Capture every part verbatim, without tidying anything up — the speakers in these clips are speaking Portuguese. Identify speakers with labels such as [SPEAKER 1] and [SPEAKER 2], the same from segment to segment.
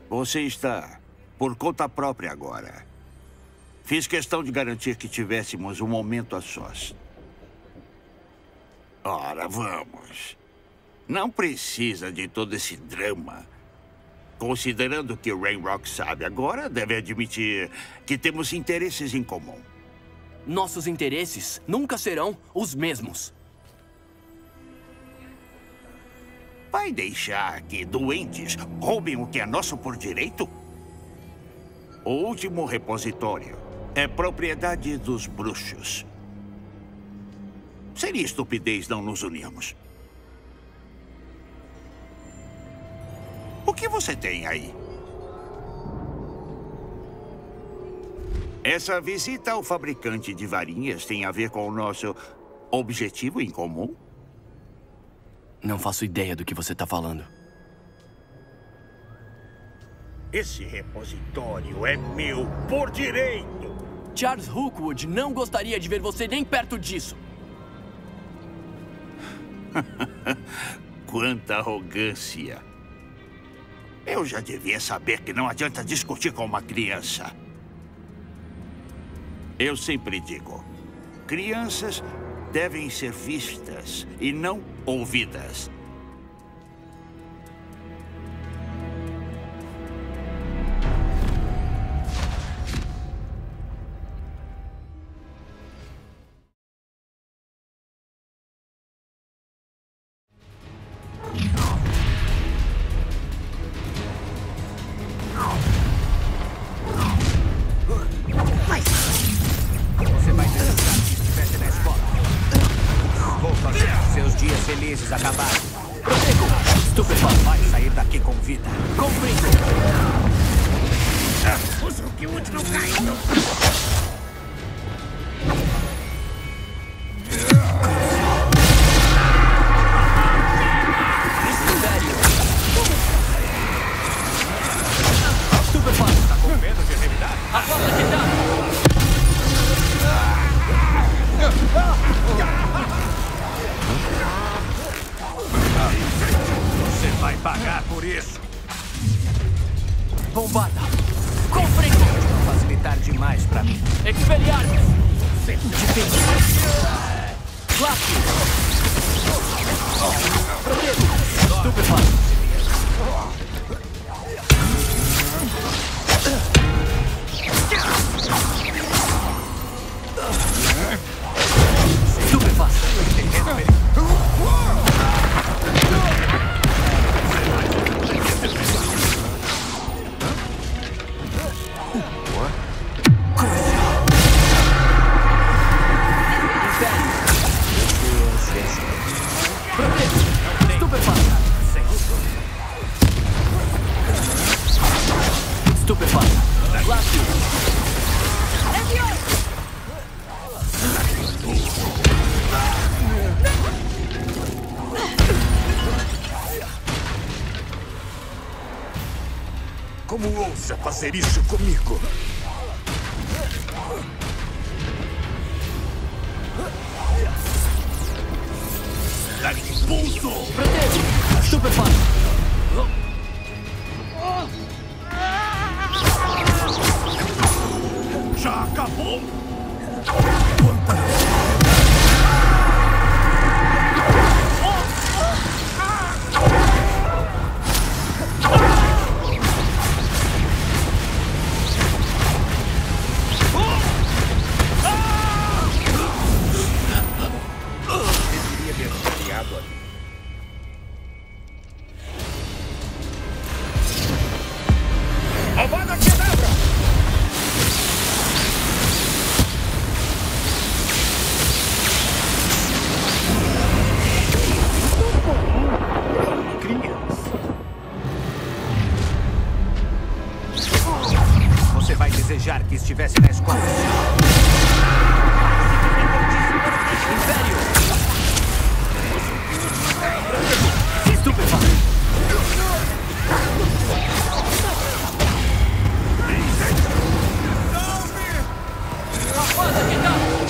[SPEAKER 1] Você está por conta própria agora. Fiz questão de garantir que tivéssemos um momento a sós. Ora, vamos. Não precisa de todo esse drama. Considerando que o Ranrock sabe agora, deve admitir que temos interesses em comum.
[SPEAKER 2] Nossos interesses nunca serão os mesmos.
[SPEAKER 1] Vai deixar que doentes roubem o que é nosso por direito? O último repositório é propriedade dos bruxos. Seria estupidez não nos unirmos. O que você tem aí? Essa visita ao fabricante de varinhas tem a ver com o nosso objetivo em comum?
[SPEAKER 2] Não faço ideia do que você está falando.
[SPEAKER 1] Esse repositório é meu por direito!
[SPEAKER 2] Charles Rookwood não gostaria de ver você nem perto disso.
[SPEAKER 1] Quanta arrogância! Eu já devia saber que não adianta discutir com uma criança. Eu sempre digo, crianças devem ser vistas e não ouvidas.
[SPEAKER 3] Você vai pensar que estivesse na escola. Vou fazer seus dias felizes acabarem.
[SPEAKER 2] Proteco! Estupefato!
[SPEAKER 3] Vai sair daqui com vida.
[SPEAKER 2] Compreendo!
[SPEAKER 1] Usa o que o último cai.
[SPEAKER 2] Estupefato!
[SPEAKER 3] Tá com medo de revidar?
[SPEAKER 2] A falta de dano!
[SPEAKER 3] Você vai pagar por isso.
[SPEAKER 2] Bombada! Compreendo!
[SPEAKER 3] Vai facilitar demais pra mim.
[SPEAKER 2] Expelliarmus! Difícil! Clássico! Proteco! Estupefato! Estupefato! Estupefato! Clássico!
[SPEAKER 3] Como ousa fazer isso comigo? Dá-lhe impulso!
[SPEAKER 2] Protejo! Estupefato!
[SPEAKER 3] Já acabou? Deveria ter criado ali. Avada Kedavra! Você vai desejar que estivesse na escola.
[SPEAKER 2] Império! Estupefato! Rapada de dano!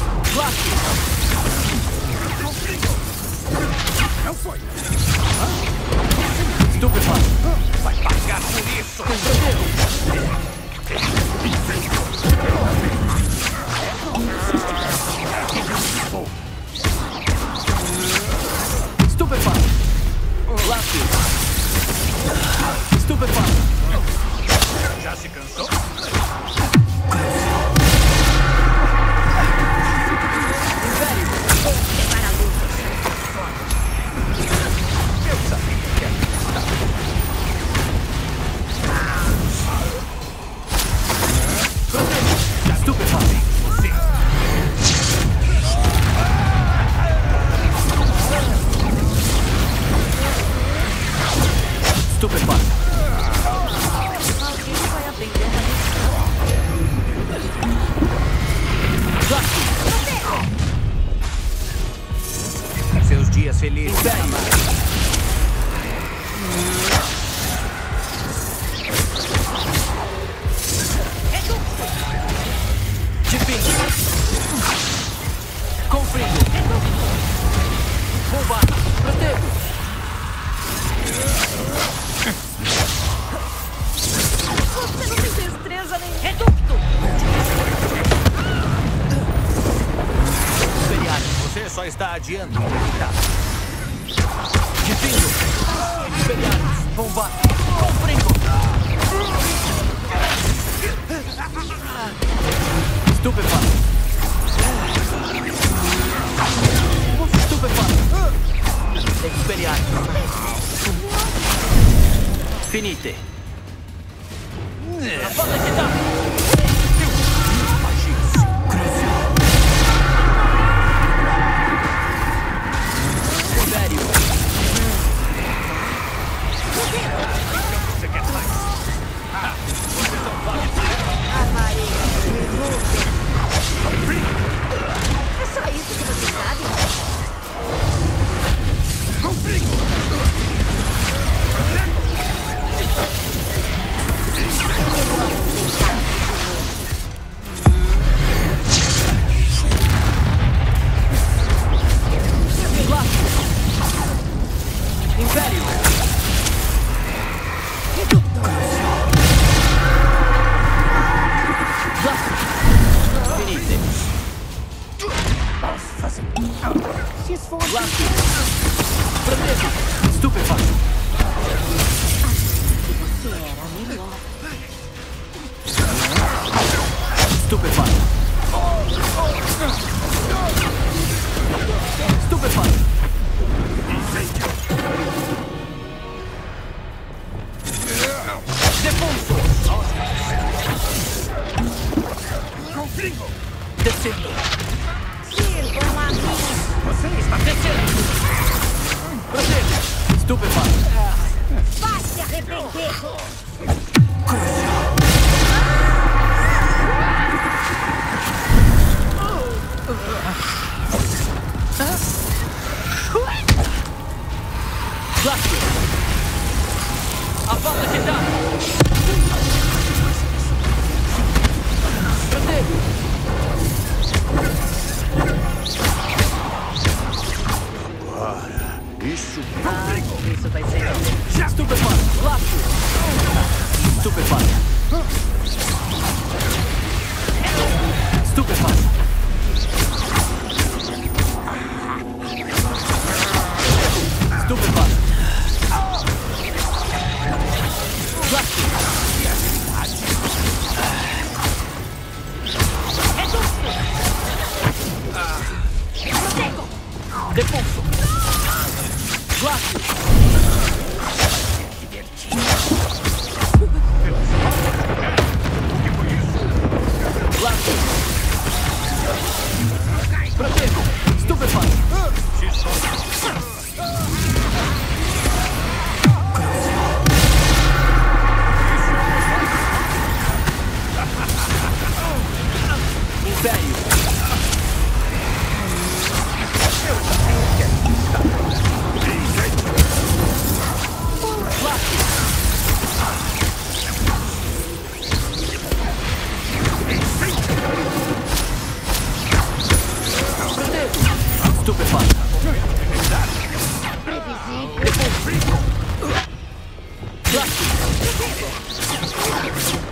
[SPEAKER 2] Clássico!
[SPEAKER 3] Não foi. Hã?
[SPEAKER 2] Estupefato.
[SPEAKER 4] Alguém vai aprender uma lição.
[SPEAKER 3] Seus dias felizes.
[SPEAKER 2] Império. Divino. Confringo. Bomba. Protejo.
[SPEAKER 4] Você não tem destreza nem reducto.
[SPEAKER 3] Você só está adiando.
[SPEAKER 2] Divino. Imperianos. Bomba. Confringo. Estupefato. Estupefato. Experiados. Finite. A bala que dá. Império.
[SPEAKER 4] É só isso que você sabe?
[SPEAKER 2] Império. Finite.
[SPEAKER 4] Se esforce.
[SPEAKER 2] Laço. Protejo. Estupefato.
[SPEAKER 4] Você era melhor.
[SPEAKER 2] Estupefato. Estupefato. Depulso. Descendo.
[SPEAKER 4] Sirvam a mim.
[SPEAKER 2] Você está descendo. Protejo. Estupefato.
[SPEAKER 4] Vai se arrepender.
[SPEAKER 2] Laço. A bala que dá. Protejo.
[SPEAKER 1] Isso.
[SPEAKER 4] Ah, isso vai ser.
[SPEAKER 2] Estupefato. Laço. Estupefato. Estupefato. Estupefato. Laço. Depulso. Laço. Laço. Protejo. Estupefato. Império. Estupefato.
[SPEAKER 4] Previsível.
[SPEAKER 2] Laço.